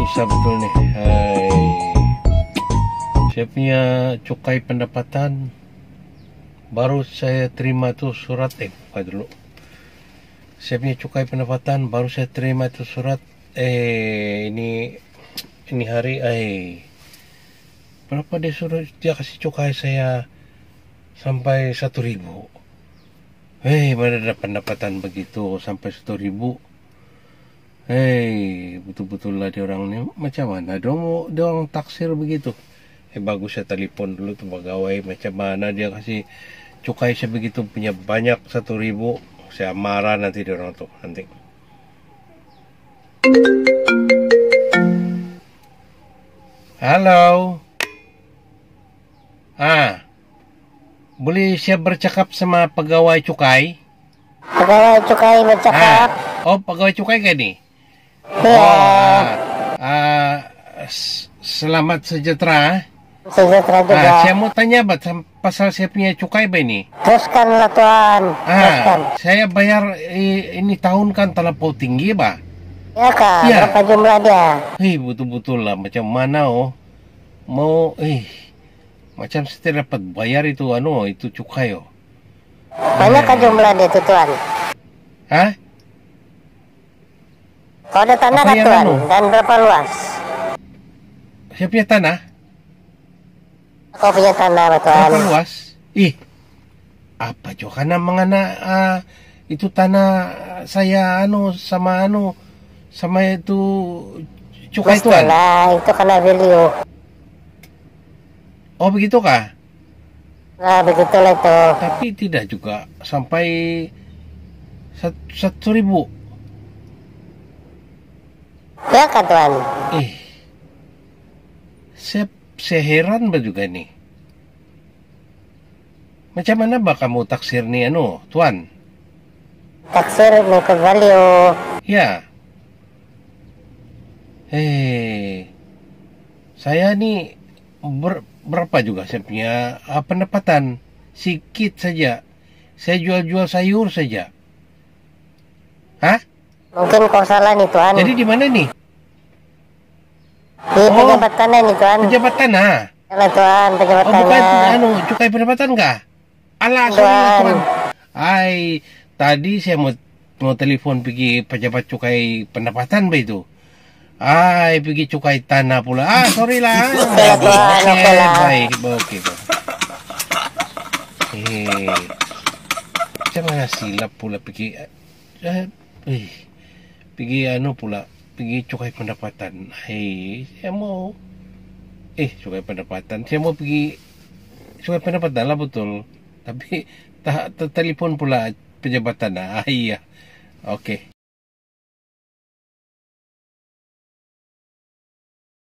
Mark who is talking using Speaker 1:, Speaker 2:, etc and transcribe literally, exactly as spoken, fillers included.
Speaker 1: susah betul nih. Hai. Saya punya cukai pendapatan baru saya terima tuh surat eh buka dulu. Saya punya cukai pendapatan baru saya terima tuh surat eh ini ini hari eh berapa dia suruh dia kasih cukai saya sampai satu ribu. Hei, mana ada pendapatan begitu sampai satu ribu? Hei, betul-betul lah dia orang ni macam mana? Dia orang, dia orang taksir begitu. Eh bagus saya telefon dulu tuh pegawai macam mana dia kasih cukai saya begitu punya banyak satu ribu. Saya marah nanti dia orang tuh nanti. Halo. Ah, boleh saya bercakap sama pegawai cukai?
Speaker 2: Pegawai cukai bercakap.
Speaker 1: Ah. Oh, pegawai cukai kan ni?
Speaker 2: Iya.
Speaker 1: Oh, ah, selamat sejahtera.
Speaker 2: Sejahtera juga.
Speaker 1: Ah, saya mau tanya bat pasal saya punya cukai ba ini?
Speaker 2: Teruskanlah Tuan. Teruskan.
Speaker 1: Ah, saya bayar eh, ini tahun kan terlampau tinggi ba?
Speaker 2: Ya kak.
Speaker 1: Ya.
Speaker 2: Berapa jumlah dia?
Speaker 1: Hei, betul-betul lah macam mana oh? Mau eh macam saya dapat bayar itu anu itu cukai oh.
Speaker 2: Banyak kah jumlah dia tu Tuan?
Speaker 1: Hah?
Speaker 2: Kau ada tanah
Speaker 1: Apa
Speaker 2: kah
Speaker 1: yang
Speaker 2: Tuan?
Speaker 1: anu?
Speaker 2: Dan berapa luas?
Speaker 1: Saya punya tanah?
Speaker 2: Kau punya tanah apa Tuan?
Speaker 1: Berapa luas? Ih, apa juga karena mengana uh, itu tanah saya anu sama anu sama itu cukai Tuan.
Speaker 2: Lah, itu kena value.
Speaker 1: Oh begitu kah?
Speaker 2: Nah, begitulah itu.
Speaker 1: Tapi tidak juga sampai satu, satu ribu.
Speaker 2: Ya kah Tuan?
Speaker 1: Eh, saya, saya heran ba juga nih. Macam mana ba kamu taksir ni anu, Tuan?
Speaker 2: Taksir mengikut value.
Speaker 1: Ya. Hei, saya ni ber, berapa juga saya punya uh, pendapatan? Sikit saja. Saya jual-jual sayur saja. Hah?
Speaker 2: Mungkin kau salah nih Tuan.
Speaker 1: Jadi di mana nih?
Speaker 2: Di penjabatan nih Tuan.
Speaker 1: Penjabatan ah.
Speaker 2: Yalah Tuan,
Speaker 1: Oh
Speaker 2: penjabatannya.
Speaker 1: bukan anu cukai pendapatan kah? Alah, sorry lah, Tuan. Ai, tadi saya mau mau telepon pergi pejabat cukai pendapatan ba itu. Ai, pergi cukai tanah pula. Ah, sorry lah.
Speaker 2: Ya Tuan, okey lah.
Speaker 1: Baik, okey. Eh, macam mana silap pula pergi eh, eh pergi anu pula pergi cukai pendapatan. Hei, saya mau eh cukai pendapatan. Saya mau pergi cukai pendapatan lah betul. Tapi tak telefon pula penjabatan. Ah, iya. Okey.